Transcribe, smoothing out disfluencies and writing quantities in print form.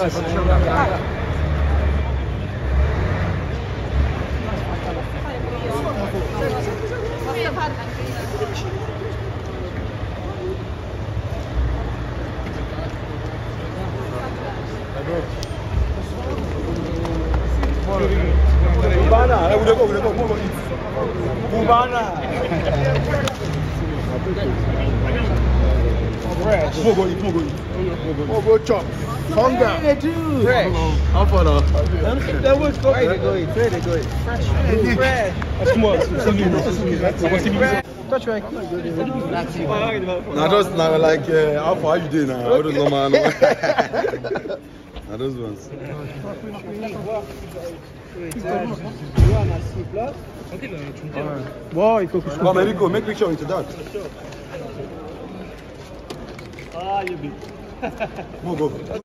Cubana, we go. Cubana. Go chop. Hunger. Fresh. How far now? That was good. Where they going? Fresh. Come on. Touch right. Now just now like how far you doing now? I don't know man. Now those ones. Wow, il faut que je... Bon, mais Rico, make picture into that. Ah, you big. Go.